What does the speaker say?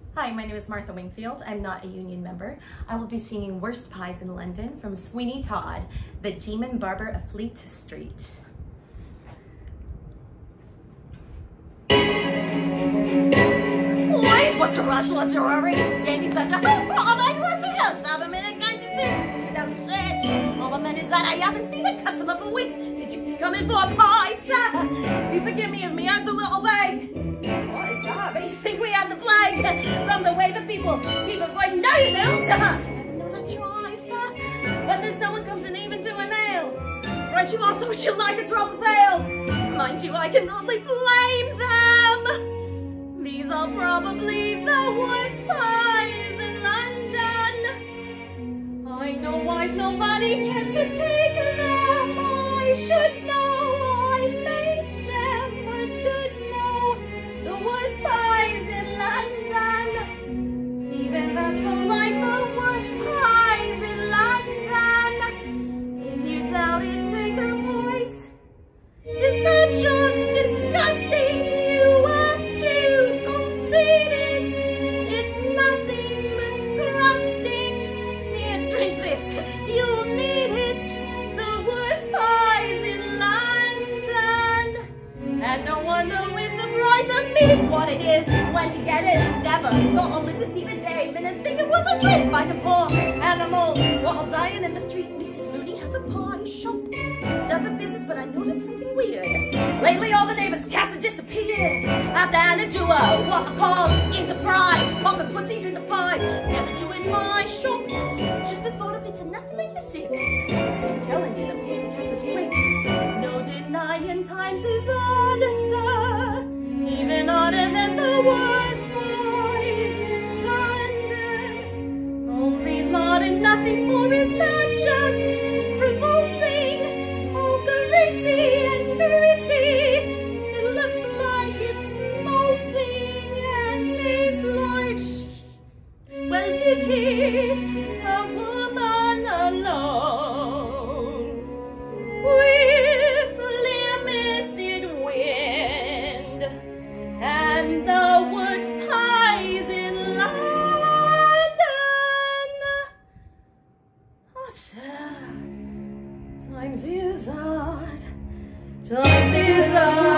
Hi, my name is Martha Wingfield. I'm not a union member. I will be singing Worst Pies in London from Sweeney Todd, the Demon Barber of Fleet Street. Why? What's the rush? What's the worry? Gave me such a father. You want to go? Stop a minute, can't you see? Sit you down straight. All I meant is that I haven't seen a customer for weeks. Did you come in for a pie, sir? Do forgive me if me hands a little vague. What is that? But you think we had the plague from the way the people keep avoiding? No, you don't. Heaven knows I try, sir. But there's no one comes in even to a nail. Right, you also wish you like a drop of ale. Mind you, I can only blame them. These are probably the worst pies in London. I know why nobody cares to take them. I should know I made them, but good no. The worst pies in London. Even that's for like the worst pies in London. If you doubt it, take a bite. Is that just disgusting? You have to concede it. It's nothing but crusting. Here, drink this. You'll need it. The worst pies in London. And no wonder with the price of meat what it is when you get it. Never thought I'd live to see the day. Minute think it was a trick by the poor animal. While dying in the street, Mrs. Sweeney has a pie shop. Does her business, but I noticed something weird. Lately all the neighbors' cats have disappeared. Have to do a what I call enterprise. Popping pussies in the pies. Never do in my shop. Just the thought of it's enough to make you sick. I'm telling you, the pussy cats is quick. No denying times is harder, sir. Even harder than the worst pies in London. Only Lord and nothing more, is that just revolting? Oh, greasy and gritty. It looks like it's molting and tastes like well, pity a woman alone with limited wind and the worst pies in London. Oh, sir, times is hard, times is hard.